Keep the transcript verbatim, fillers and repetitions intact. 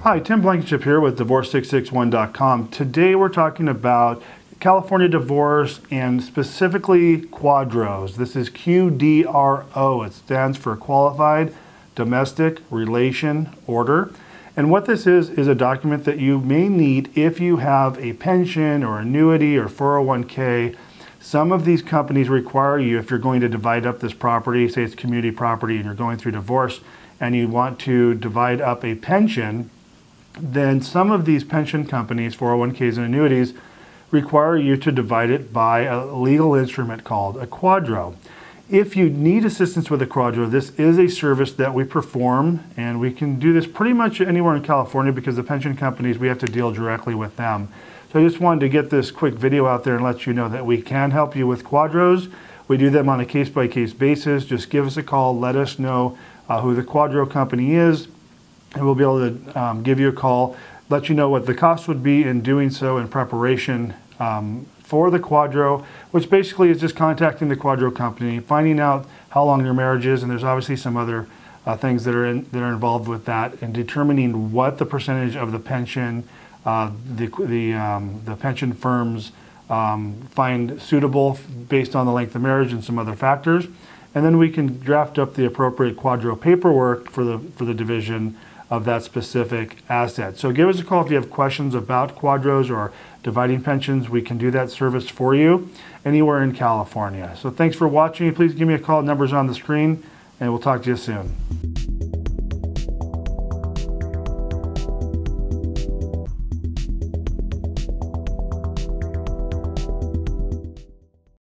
Hi, Tim Blankenship here with divorce six six one dot com. Today we're talking about California divorce and specifically QDROs. This is Q D R O. It stands for Qualified Domestic Relation Order. And what this is, is a document that you may need if you have a pension or annuity or four oh one K. Some of these companies require you, if you're going to divide up this property, say it's community property and you're going through divorce and you want to divide up a pension, then some of these pension companies, four oh one Ks and annuities, require you to divide it by a legal instrument called a QDRO. If you need assistance with a QDRO, this is a service that we perform, and we can do this pretty much anywhere in California because the pension companies, we have to deal directly with them. So I just wanted to get this quick video out there and let you know that we can help you with QDROs. We do them on a case-by-case basis. Just give us a call, let us know uh, who the QDRO company is, and we'll be able to um, give you a call, let you know what the cost would be in doing so in preparation um, for the QDRO, which basically is just contacting the QDRO company, finding out how long your marriage is, and there's obviously some other uh, things that are in, that are involved with that, and determining what the percentage of the pension uh, the the um, the pension firms um, find suitable based on the length of marriage and some other factors, and then we can draft up the appropriate QDRO paperwork for the for the division of that specific asset. So give us a call if you have questions about QDROs or dividing pensions. We can do that service for you anywhere in California. So thanks for watching. Please give me a call. Numbers on the screen, and we'll talk to you soon.